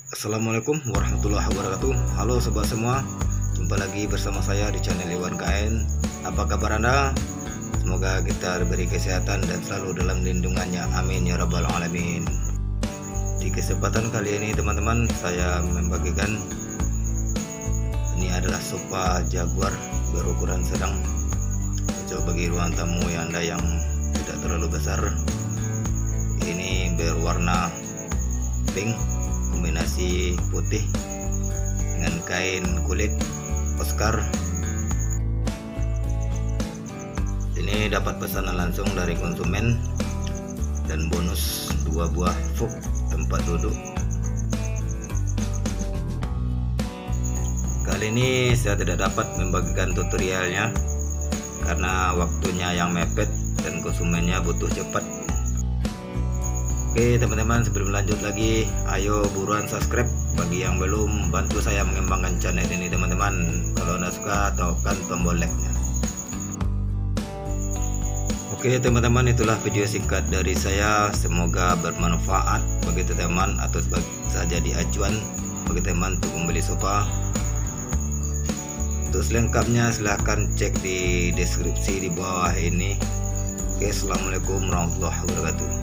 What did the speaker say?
Assalamualaikum warahmatullahi wabarakatuh. Halo sobat semua, jumpa lagi bersama saya di channel Iwan KN. Apa kabar Anda? Semoga kita diberi kesehatan dan selalu dalam lindungannya, amin ya rabbal alamin. Di kesempatan kali ini teman-teman, saya membagikan ini adalah sofa Jaguar berukuran sedang, cocok bagi ruang tamu Anda yang tidak terlalu besar. Ini berwarna pink kombinasi putih dengan kain kulit Oscar. Ini dapat pesanan langsung dari konsumen dan bonus 2 buah fuk tempat duduk. Kali ini saya tidak dapat membagikan tutorialnya karena waktunya yang mepet dan konsumennya butuh cepat. Oke teman-teman, sebelum lanjut lagi, ayo buruan subscribe bagi yang belum, bantu saya mengembangkan channel ini teman-teman. Kalau Anda suka, tekan tombol like-nya. Oke teman-teman, itulah video singkat dari saya, semoga bermanfaat bagi teman-teman atau saja di acuan bagi teman untuk membeli sofa. Untuk selengkapnya silahkan cek di deskripsi di bawah ini. Oke, assalamualaikum warahmatullahi wabarakatuh.